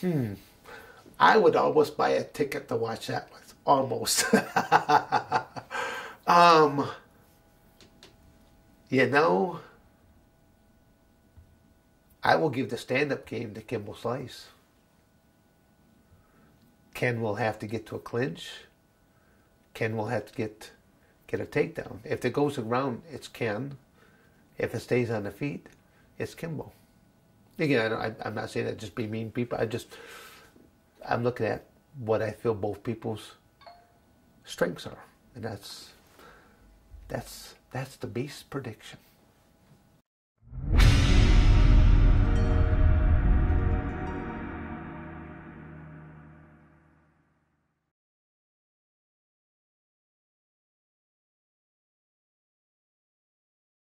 I would almost buy a ticket to watch that one. Almost. You know, I will give the stand-up game to Kimbo Slice. Ken will have to get to a clinch. Ken will have to get a takedown. If it goes around, it's Ken. If it stays on the feet, it's Kimbo. Again, I'm not saying that just be mean people. I'm looking at what I feel both people's strengths are, and that's the base prediction.